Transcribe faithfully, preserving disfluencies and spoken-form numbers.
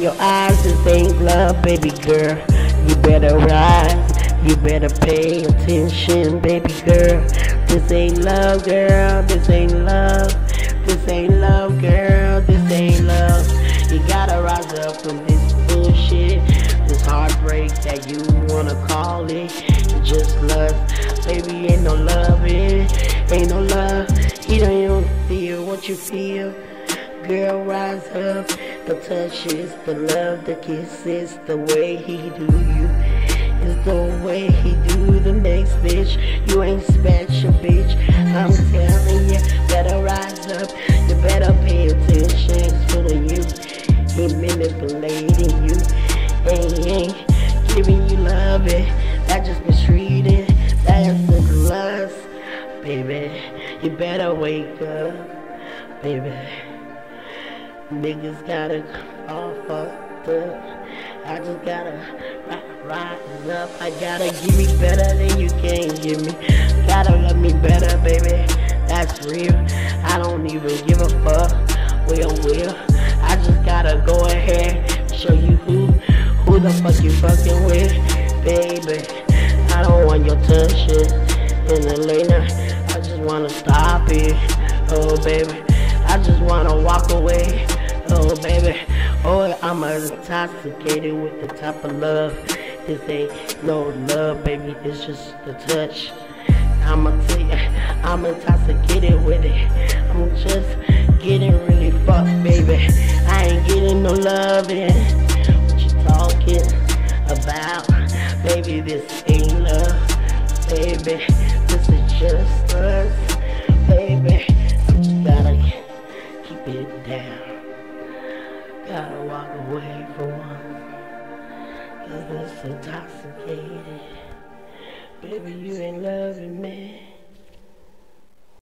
your eyes, this ain't love, baby girl. You better rise, you better pay attention, baby girl. This ain't love, girl, this ain't love. This ain't love, girl, this ain't love. You gotta rise up from this bullshit, this heartbreak that you wanna call it. Just lust, baby, ain't no love, it ain't no love. He don't even feel what you feel. Girl, rise up. The touches, the love, the kisses, the way he do you is the way he do the next bitch. You ain't special, bitch. I'm telling you, better rise up. You better pay attention. It's full of you. He manipulating you. He ain't giving you love. It that just mistreating. That's the lust, baby. You better wake up, baby. Niggas gotta all fucked up. I just gotta rise up. I gotta give me better than you can give me. Gotta love me better, baby. That's real. I don't even give a fuck. Well, well. I just gotta go ahead and show you who, who the fuck you fucking with, baby. I don't want your touch shit in the late night. I just wanna stop it, oh baby. I just wanna walk away. Oh baby, oh I'm intoxicated with the type of love. This ain't no love, baby, it's just the touch. I'ma tell you, I'm intoxicated with it. I'm just getting really fucked, baby. I ain't getting no loving. What you talking about? Baby, this ain't love, baby. This is just us, baby. I just gotta keep it down. Gotta walk away for once, cause it's intoxicated. Baby, you ain't loving me.